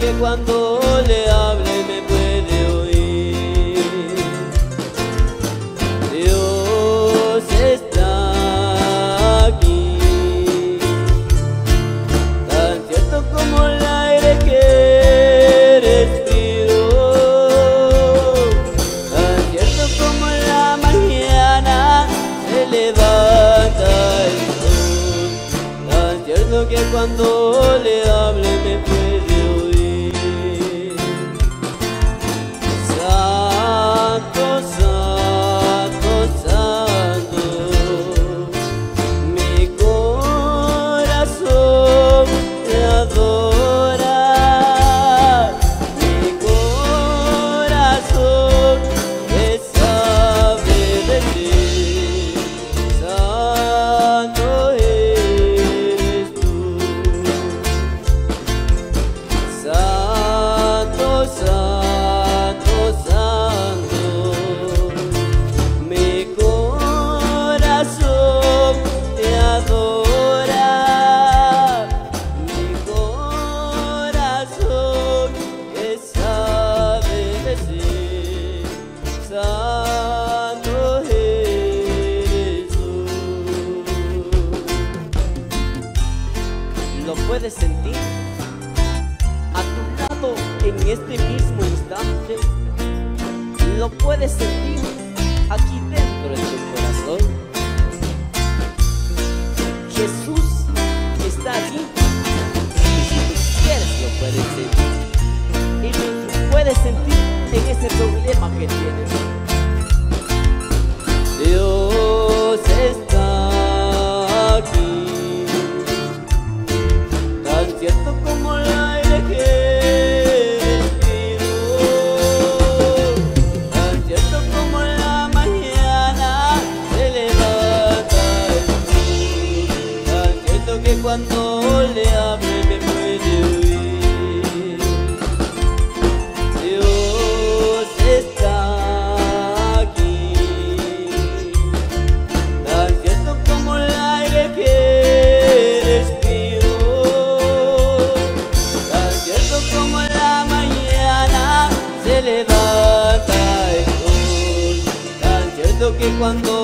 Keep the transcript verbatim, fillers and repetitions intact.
que cuando le hable me puede oír. Dios está aquí, tan cierto como el aire que respiro, tan cierto como en la mañana se levanta el sol, tan cierto que cuando le hable me puede oír. Santo, santo, santo, mi corazón te adora, mi corazón que sabe de ti. Santo eres tú, santo, santo, santo, mi corazón te adora, mi corazón que sabe decir, santo eres tú. ¿Lo puedes sentir a tu lado en este mismo instante? ¿Lo puedes sentir aquí dentro de tu corazón? Jesús está aquí, y si tú quieres lo puedes sentir, y lo puedes sentir en ese problema que tienes. Dios está aquí, tan cierto como el aire que respiro, tan cierto como en la mañana se levanta el sol, tan cierto que cuando le hable me puede oír. Dios está aquí, tan cierto como el aire que respiro, tan cierto como en la mañana se levanta el sol, tan cierto que cuando